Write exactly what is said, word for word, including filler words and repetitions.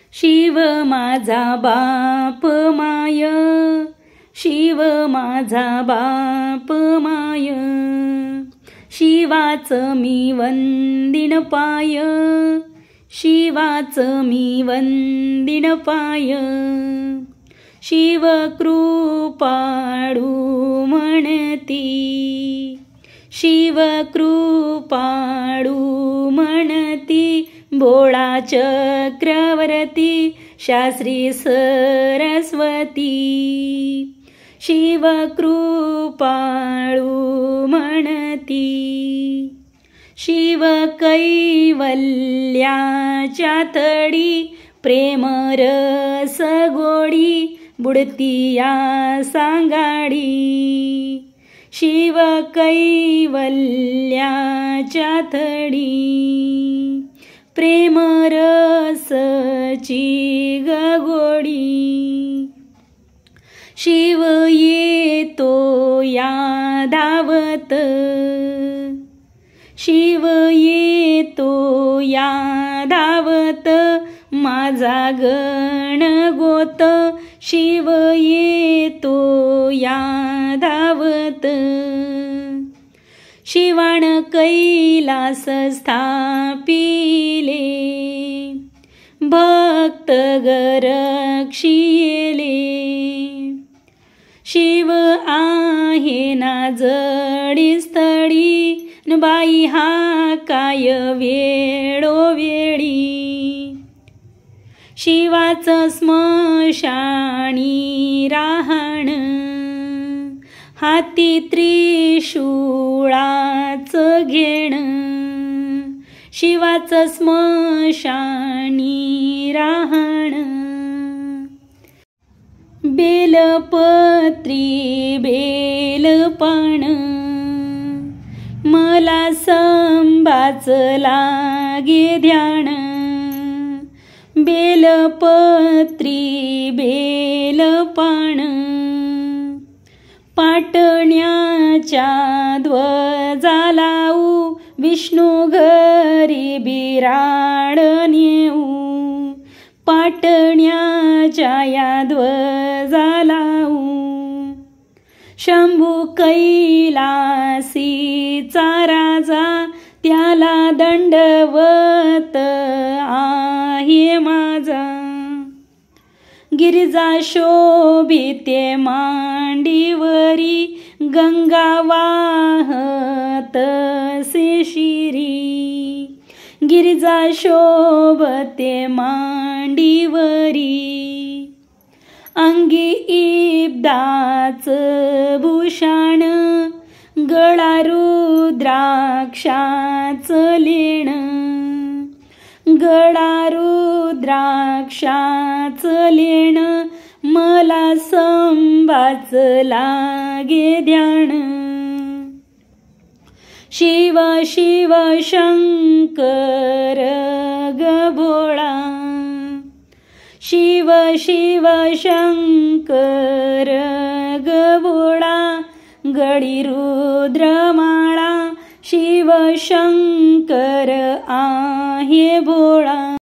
शिव माझा बाप माय, शिव माझा बाप माय, शिवाच मी वंदिन पाय, शिवाच मी वंदिन पाय, शिव कृपाळू म्हणती, शिव कृपाळू म्हणती, भोळा चक्रवर्ती शास्त्री सरस्वती, शिव कृपाळू म्हणती, शिव कैवल्याच्या तळी प्रेम रस गोडी बुडती या सांगाडी, शिव कैवल्याच्या तळी प्रेम रसची गगोडी, शिव येतो या धावत, शिव येतो या धावत, माझा गण गोत, शिव येतो या धावत, शिवाण कैलास स्थापिले, भक्त गरक्षिले, शिव आहे ना जडी स्थळी, बाई हा काय वेळोवेळी, शिवाच स्मशानी राहण, हाती त्रिशूळाच घेण, शिवाच स्मशानी राहण, बेलपत्री बेलपान, मला संभाच लागे ध्यान, बेलपत्री बेलपान, पाटण्याच्या ध्वजाला ऊ, विष्णू घरी बिराड नेऊ, पाटण्याच्या या ध्वजाला ऊ, शंभू कैलासीचा राजा, त्याला दंडवत आहे माझा, गिरिजा शोभिते मांडीवरी, गंगा वाहत से शिरी, गिरिजा शोभते मांडीवरी, अंगी इब्दाच भूषण, गळा रुद्राक्षाच लेण, गळा रुद्राक्षाच लेण, मला संभाच लागे ध्यान, शिव शिव शंकर गभोळा, शिव शिव शंकर गभोळा, गडी रुद्रमाळा, शिव शंकर आहे भोळा.